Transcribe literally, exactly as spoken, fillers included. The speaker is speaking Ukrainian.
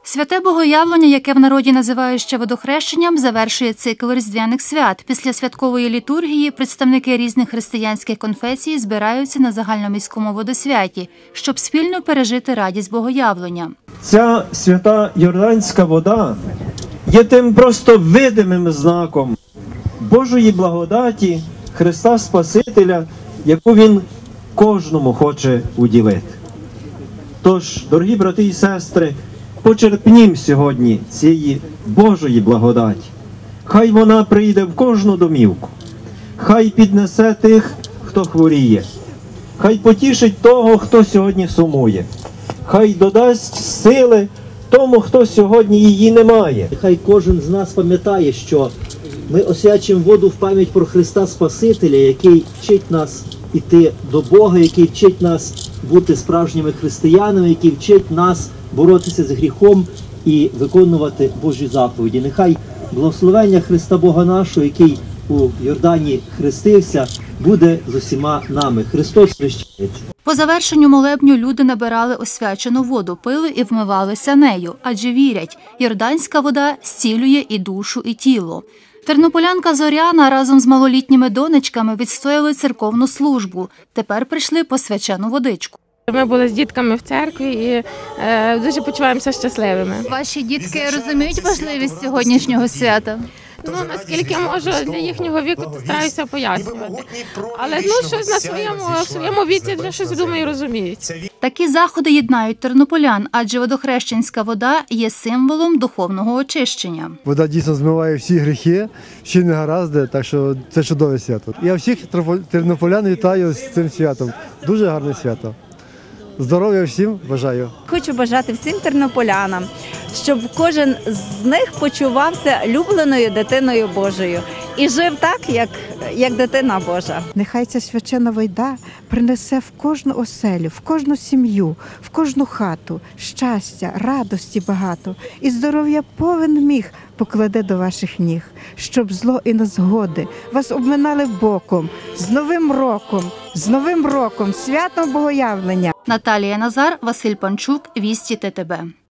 Святе Богоявлення, яке в народі називають ще водохрещенням, завершує цикл різдвяних свят. Після святкової літургії представники різних християнських конфесій збираються на загальноміському водосвяті, щоб спільно пережити радість Богоявлення. Ця свята йорданська вода є тим просто видимим знаком Божої благодаті, Христа Спасителя, яку Він кожному хоче уділити. Тож, дорогі брати і сестри, почерпнім сьогодні цієї Божої благодаті. Хай вона прийде в кожну домівку, хай піднесе тих, хто хворіє, хай потішить того, хто сьогодні сумує, хай додасть сили тому, хто сьогодні її не має. Хай кожен з нас пам'ятає, що ми освячуємо воду в пам'ять про Христа Спасителя, який вчить нас іти до Бога, який вчить нас бути справжніми християнами, який вчить нас боротися з гріхом і виконувати Божі заповіді. Нехай благословення Христа Бога нашого, який у Йордані хрестився, буде з усіма нами. Христос хрещається. По завершенню молебню люди набирали освячену воду, пили і вмивалися нею, адже вірять, йорданська вода зцілює і душу, і тіло. Тернополянка Зоряна разом з малолітніми донечками відстояли церковну службу. Тепер прийшли по свячену водичку. Ми були з дітками в церкві і е, дуже почуваємося щасливими. Ваші дітки розуміють важливість сьогоднішнього свята? Ну, наскільки можу для їхнього віку, то стараюся пояснювати. Але ну, щось на своєму, в своєму віці вже щось, думаю, розуміють. Такі заходи єднають тернополян, адже водохрещенська вода є символом духовного очищення. Вода дійсно змиває всі гріхи, всі негаразди, так що це чудове свято. Я всіх тернополян вітаю з цим святом. Дуже гарне свято. Здоров'я всім бажаю. Хочу бажати всім тернополянам, щоб кожен з них почувався улюбленою дитиною Божою і жив так, як, як дитина Божа. Нехай ця свячена вода принесе в кожну оселю, в кожну сім'ю, в кожну хату щастя, радості багато і здоров'я повен міг покладе до ваших ніг, щоб зло і незгоди вас обминали боком. З Новим роком, з Новим роком, святом Богоявлення! Наталія Назар, Василь Панчук, Вісті ТТБ.